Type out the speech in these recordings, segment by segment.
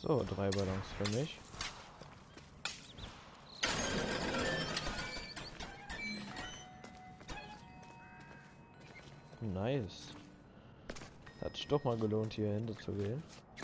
So, 3 Ballons für mich. Nice. Hat sich doch mal gelohnt, hier hinter zu gehen.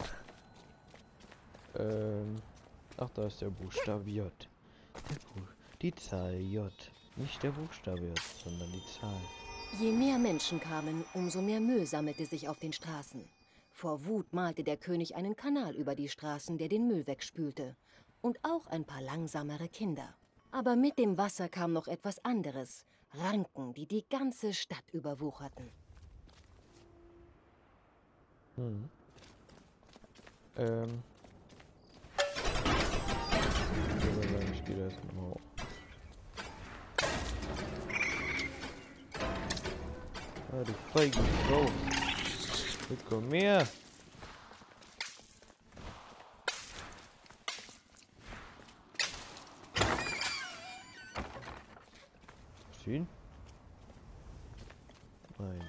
Ach, da ist der Buchstabe J. Die Zahl J. Nicht der Buchstabe J, sondern die Zahl. Je mehr Menschen kamen, umso mehr Müll sammelte sich auf den Straßen. Vor Wut malte der König einen Kanal über die Straßen, der den Müll wegspülte. Und auch ein paar langsamere Kinder. Aber mit dem Wasser kam noch etwas anderes. Ranken, die die ganze Stadt überwucherten. Ich gehe da jetzt mal hoch. Ah, du feige Frau. Komm her. Sehen? Nein.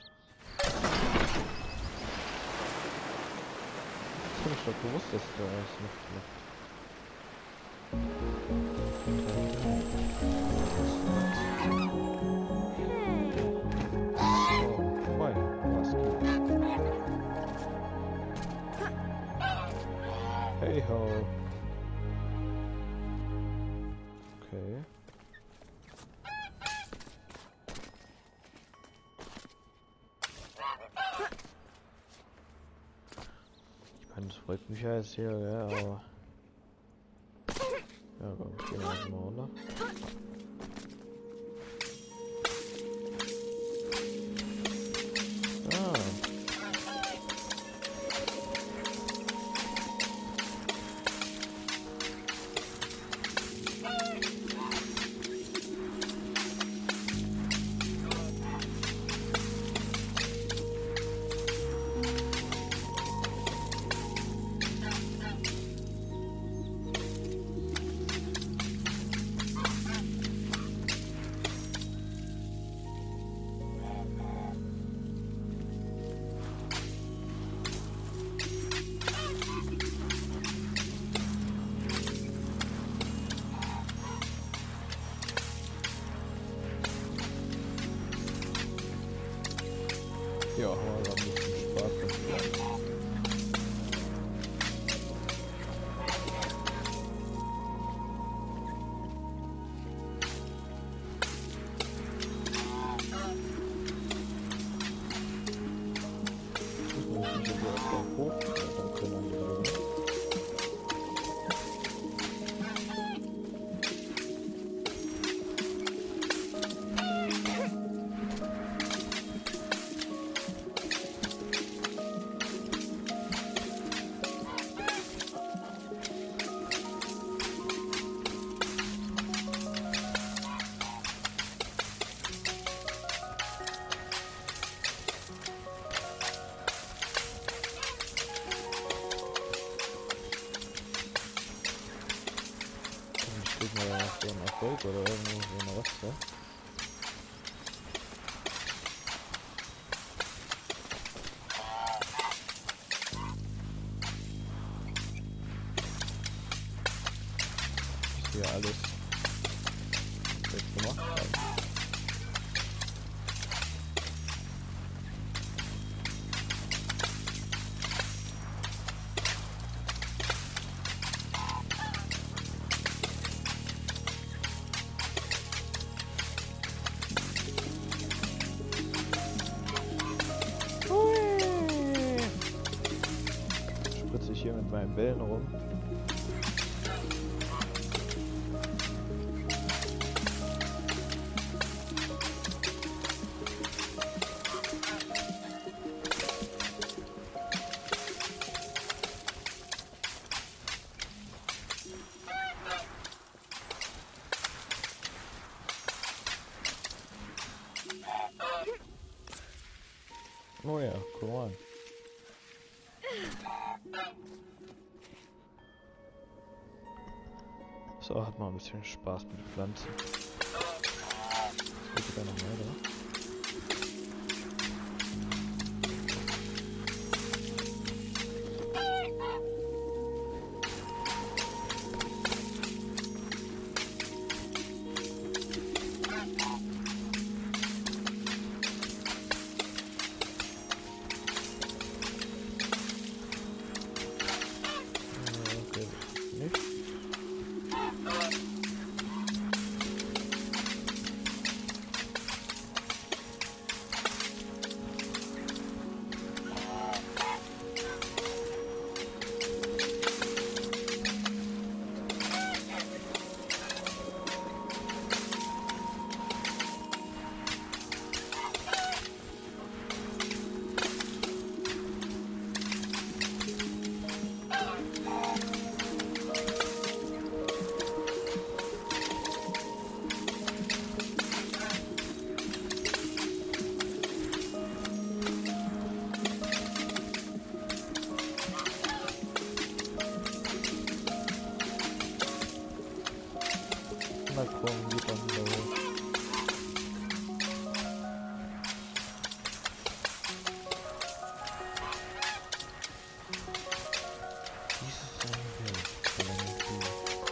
Das hab ich doch gewusst, dass da alles noch klappt. Hey ho. Okay. Ich meine, das freut mich ja jetzt hier, ja, aber... Ja, komm, ich geh mal runter. Ja, haben wir ein bisschen Spaß gemacht. So ein Erfolg oder irgendwo so eine Weste. Was wir alles jetzt gemacht haben. Hier mit meinen Bällen rum. Oh ja, come on. So, hat mal ein bisschen Spaß mit Pflanzen. Jetzt geht wieder noch weiter. kommen die dann los. Dieses eine Welt, verlängert die.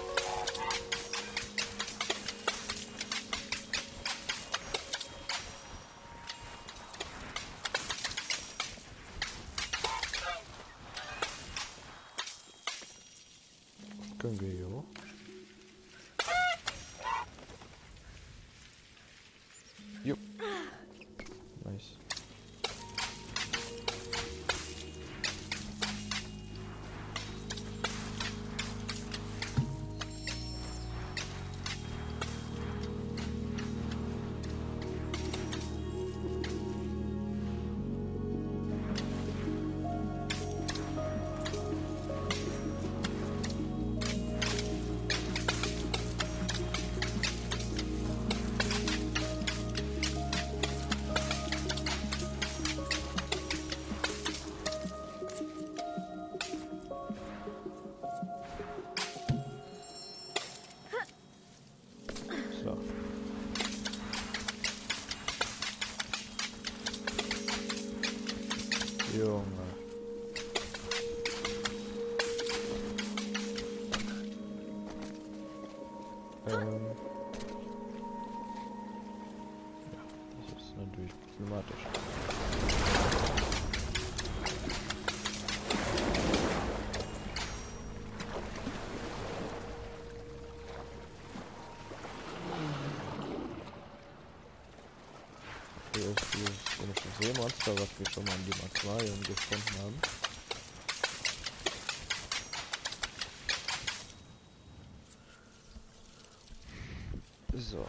Können wir hier hoch? Jo. Nice. So. Junge. Ja, das ist natürlich problematisch. Hier ist dieses komische Seemonster, was wir schon mal in dem Aquarium gefunden haben. So.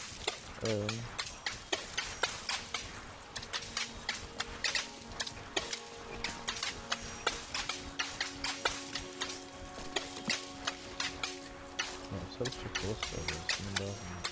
Ja, das habe ich schon gewusst, aber was kann man da machen?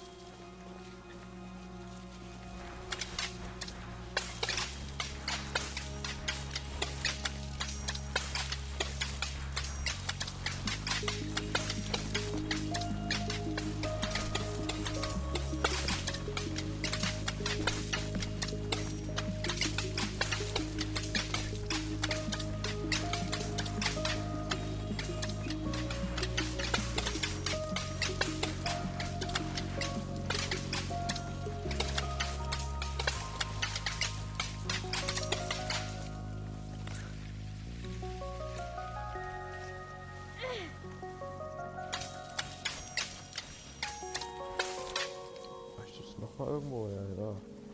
Noch mal irgendwo, ja, ja.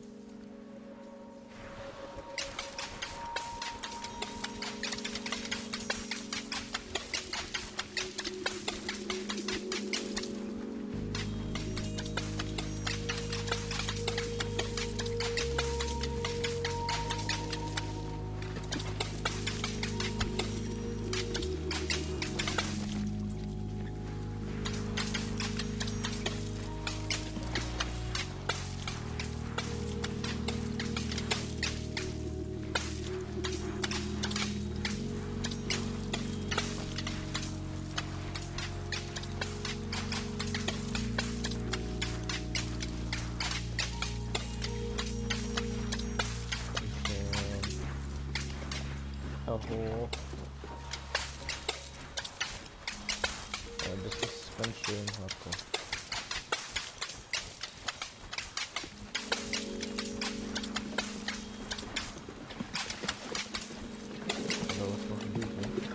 Hoch. Ja, das ist ganz schön hardcore. Oder was machen die, ne?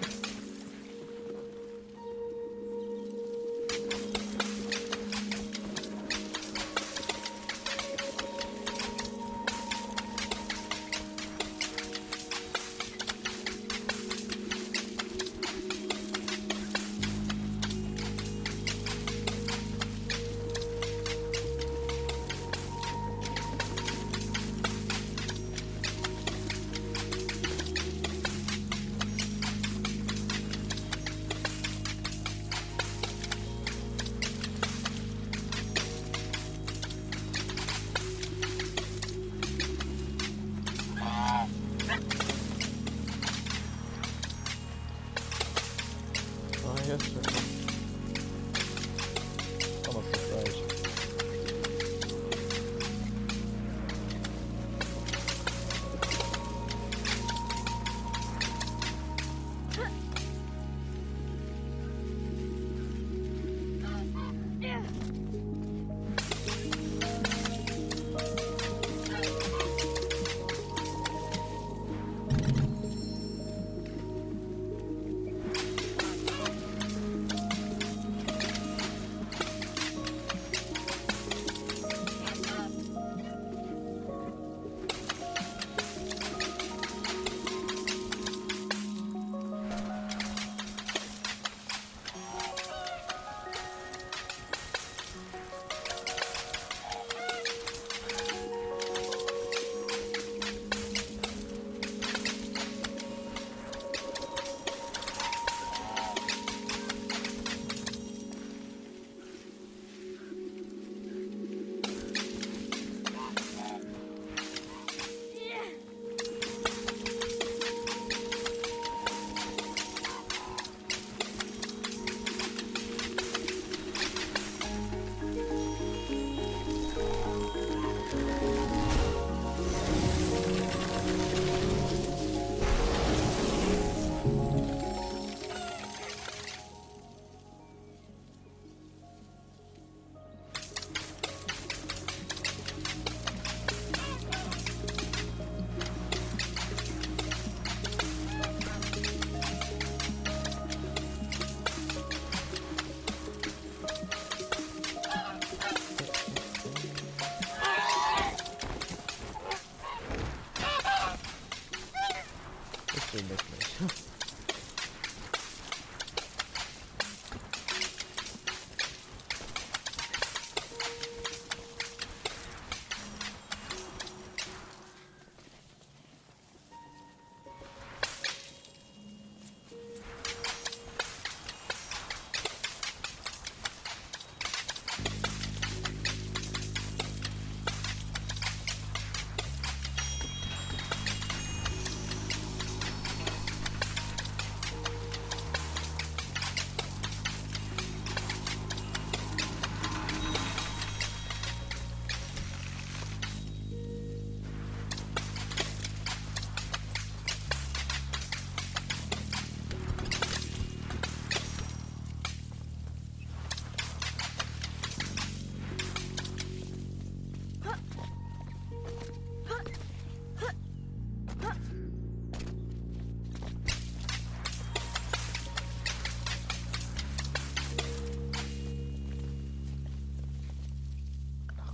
Ah, hier ist es. Kann man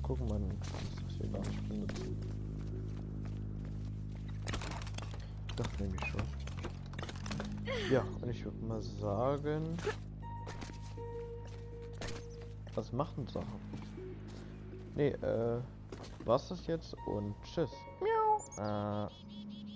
gucken, man muss hier gar nicht benutzen. Das nehme ich schon. Ja, und ich würde mal sagen, was machen Sachen? Nee, was das jetzt und tschüss. Miau.